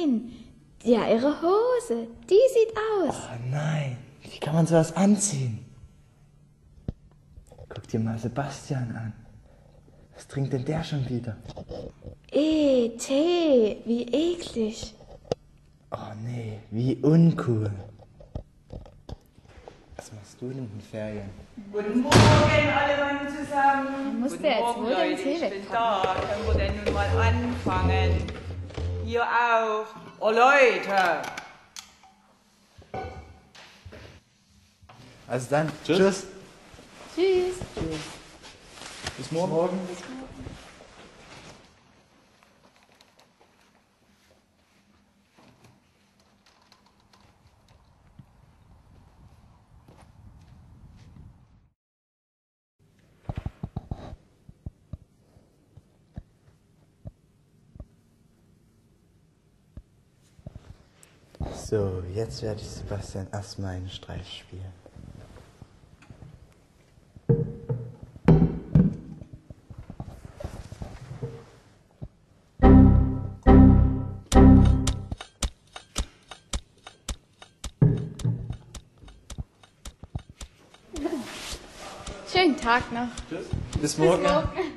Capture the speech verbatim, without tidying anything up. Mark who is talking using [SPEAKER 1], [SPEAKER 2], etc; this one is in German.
[SPEAKER 1] Nein, ja, ihre Hose, die sieht aus.
[SPEAKER 2] Oh nein, wie kann man sowas anziehen? Guck dir mal Sebastian an. Was trinkt denn der schon wieder?
[SPEAKER 1] Eh, Tee, wie eklig.
[SPEAKER 2] Oh nee, wie uncool. Was machst du denn in den Ferien?
[SPEAKER 3] Guten Morgen, alle Mann zusammen.
[SPEAKER 1] Muss
[SPEAKER 3] Guten
[SPEAKER 1] der jetzt
[SPEAKER 3] Morgen,
[SPEAKER 1] wohl den
[SPEAKER 3] Leute,
[SPEAKER 1] Tee
[SPEAKER 3] ich bin
[SPEAKER 1] wegpacken?
[SPEAKER 3] da. Können wir denn nun mal anfangen? Ihr auch. Oh Leute.
[SPEAKER 2] Also dann, tschüss.
[SPEAKER 1] Tschüss.
[SPEAKER 2] Tschüss. Bis morgen. morgen. So, jetzt werde ich Sebastian erstmal einen Streich spielen.
[SPEAKER 1] Schönen Tag noch.
[SPEAKER 2] Bis morgen.
[SPEAKER 1] Bis morgen.